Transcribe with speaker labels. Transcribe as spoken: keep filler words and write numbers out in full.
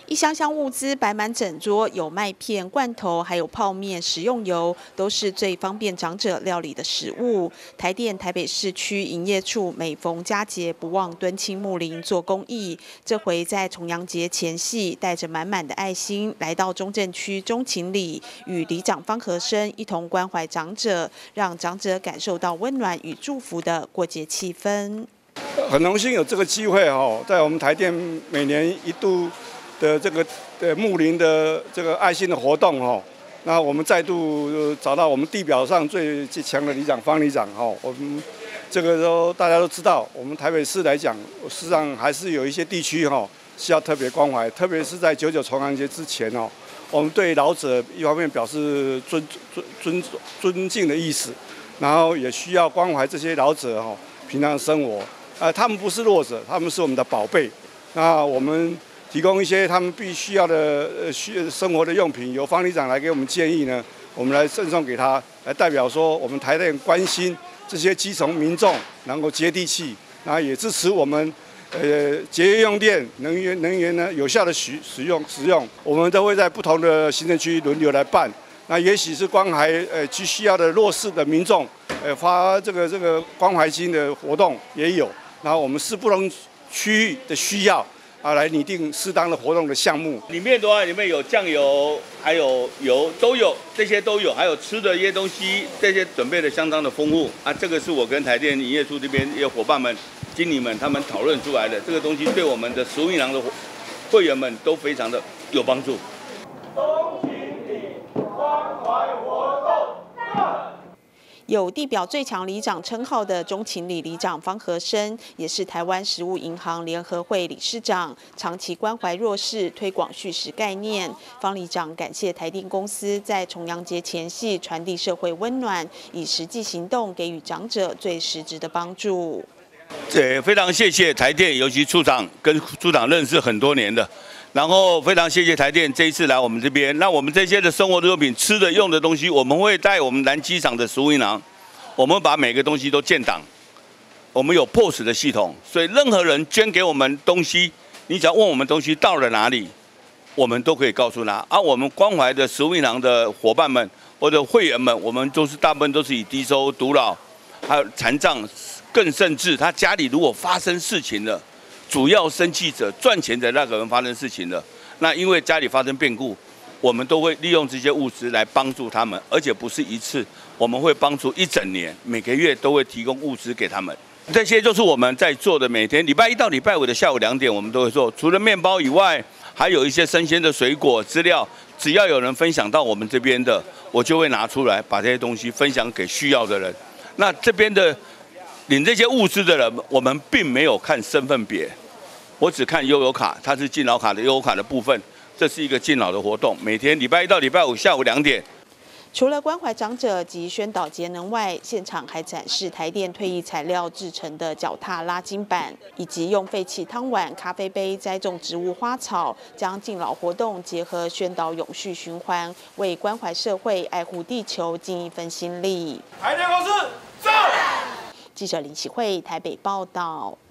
Speaker 1: 一箱箱物资摆满整桌，有麦片、罐头，还有泡面、食用油，都是最方便长者料理的食物。台电台北市区营业处每逢佳节不忘敦亲睦邻做公益，这回在重阳节前夕，带着满满的爱心来到中正区中情里，与里长方和生一同关怀长者，让长者感受到温暖与祝福的过节气氛。
Speaker 2: 很荣幸有这个机会哦，在我们台电每年一度的这个呃睦邻的这个爱心的活动哦，那我们再度找到我们地表上最最强的里长方里长哦，我们这个都大家都知道，我们台北市来讲，事实上还是有一些地区哈需要特别关怀，特别是在九九重阳节之前哦，我们对老者一方面表示尊尊尊尊敬的意思，然后也需要关怀这些老者哈平常生活。呃，他们不是弱者，他们是我们的宝贝。那我们提供一些他们必须要的呃需生活的用品，由方里长来给我们建议呢，我们来赠送给他，来代表说我们台电关心这些基层民众能够接地气，然后也支持我们呃节约用电、能源能源呢有效的使使用使用。我们都会在不同的行政区轮流来办。那也许是关怀呃需需要的弱势的民众，呃发这个这个关怀金的活动也有。然后我们视不同区域的需要啊，来拟定适当的活动的项目。
Speaker 3: 里面的话，里面有酱油，还有油都有，这些都有，还有吃的一些东西，这些准备的相当的丰富啊。这个是我跟台电营业处这边也有伙伴们、经理们他们讨论出来的，这个东西对我们的食物银行的会员们都非常的有帮助。
Speaker 1: 有地表最强里长称号的中情里里长方和生，也是台湾食物银行联合会理事长，长期关怀弱势，推广续食概念。方里长感谢台电公司在重阳节前夕传递社会温暖，以实际行动给予长者最实质的帮助。
Speaker 3: 对，非常谢谢台电，尤其处长跟处长认识很多年的。然后非常谢谢台电这一次来我们这边，那我们这些的生活用品、吃的、用的东西，我们会带我们南机场的食物银行，我们把每个东西都建档，我们有 P O S 的系统，所以任何人捐给我们东西，你只要问我们东西到了哪里，我们都可以告诉他。而、啊、我们关怀的食物银行的伙伴们或者会员们，我们都是大部分都是以低收、独老，还有残障，更甚至他家里如果发生事情了。主要生气者赚钱的那个人发生事情了，那因为家里发生变故，我们都会利用这些物资来帮助他们，而且不是一次，我们会帮助一整年，每个月都会提供物资给他们。这些就是我们在做的，每天礼拜一到礼拜五的下午两点，我们都会做。除了面包以外，还有一些生鲜的水果资料，只要有人分享到我们这边的，我就会拿出来把这些东西分享给需要的人。那这边的领这些物资的人，我们并没有看身份别。我只看悠游卡，它是敬老卡的悠游卡的部分，这是一个敬老的活动，每天礼拜一到礼拜五下午两点。
Speaker 1: 除了关怀长者及宣导节能外，现场还展示台电退役材料制成的脚踏拉筋板，以及用废弃汤碗、咖啡杯栽种植物花草，将敬老活动结合宣导永续循环，为关怀社会、爱护地球尽一份心力。
Speaker 4: 台电公司，上！
Speaker 1: 记者林启慧台北报道。